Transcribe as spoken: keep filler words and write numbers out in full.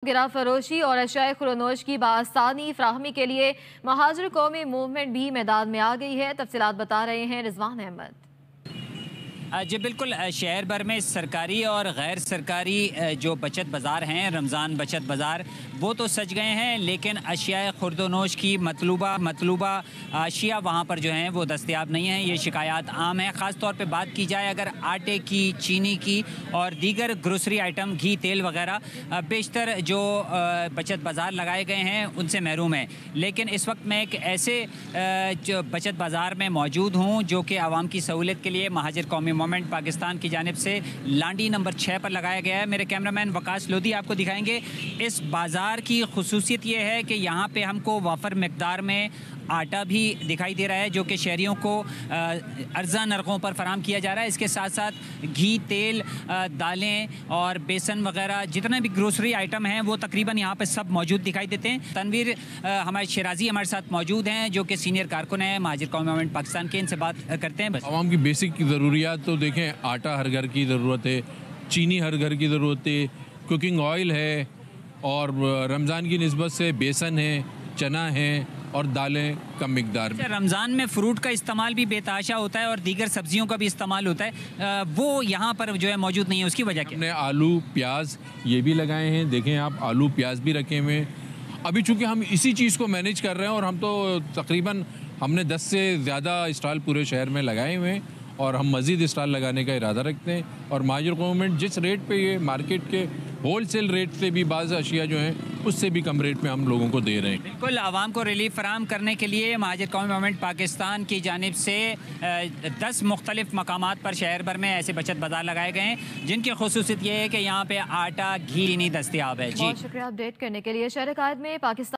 गिरा फरोशी और अशाए खुरनोश की बासानी फ्राहमी के लिए महाजर कौमी मूवमेंट भी मैदान में आ गई है। तफसीलात बता रहे हैं रिजवान अहमद। जी बिल्कुल, शहर भर में सरकारी और गैर सरकारी जो बचत बाज़ार हैं, रमज़ान बचत बाज़ार, वो तो सज गए हैं, लेकिन अशिया खुर्दोनोश की मतलूबा मतलूबा अशिया वहाँ पर जो हैं वो दस्तयाब नहीं हैं। ये शिकायत आम है। ख़ास तौर पे बात की जाए अगर आटे की, चीनी की और दीगर ग्रोसरी आइटम, घी, तेल वगैरह, बेशतर जो बचत बाज़ार लगाए गए हैं उनसे महरूम है। लेकिन इस वक्त मैं एक ऐसे जो बचत बाज़ार में मौजूद हूँ जो कि आवाम की सहूलियत के लिए महाजर कौमी मूवमेंट पाकिस्तान की जानिब से लांडी नंबर छः पर लगाया गया है। मेरे कैमरामैन वकास लोधी आपको दिखाएंगे। इस बाज़ार की खुसूसियत ये है कि यहाँ पे हमको वाफर मकदार में आटा भी दिखाई दे रहा है जो कि शहरियों को अर्जा नरकों पर फराम किया जा रहा है। इसके साथ साथ घी, तेल, दालें और बेसन वगैरह जितने भी ग्रोसरी आइटम हैं वो तकरीबन यहाँ पे सब मौजूद दिखाई देते हैं। तनवीर हमारे शराजी हमारे साथ मौजूद हैं जो कि सीनियर कारकुन हैं महाजर कौमी मूवमेंट पाकिस्तान के। इनसे बात करते हैं। बस आवाम की बेसिक ज़रूरियात तो देखें, आटा हर घर की ज़रूरत है, चीनी हर घर की ज़रूरत है, कुकिंग ऑयल है और रमज़ान की निस्बत से बेसन है, चना है और दालें कम मिकदार में। रमज़ान में फ्रूट का इस्तेमाल भी बेतहाशा होता है और दीगर सब्जियों का भी इस्तेमाल होता है, वो यहाँ पर जो है मौजूद नहीं है। उसकी वजह क्या? हमने आलू, प्याज ये भी लगाए हैं। देखें आप, आलू प्याज भी रखे हुए हैं। अभी चूँकि हम इसी चीज़ को मैनेज कर रहे हैं और हम तो तकरीबन हमने दस से ज़्यादा स्टॉल पूरे शहर में लगाए हुए हैं और हम मज़ीद स्टॉल लगाने का इरादा रखते हैं। और महाजर गवर्नमेंट जिस रेट पे ये मार्केट के होलसेल रेट से भी बाज़ अशिया जो हैं उससे भी कम रेट में हम लोगों को दे रहे हैं। बिल्कुल, आवाम को रिलीफ फराम करने के लिए महाजर कौमी मूवमेंट पाकिस्तान की जानिब से दस मुख्तलिफ मकामात पर शहर भर में ऐसे बचत बाज़ार लगाए गए हैं जिनकी खुसूसियत ये है कि यहाँ पे आटा, घी नहीं दस्तयाब है। जी बहुत शुक्रिया अपडेट करने के लिए। शहर कायद में पाकिस्तान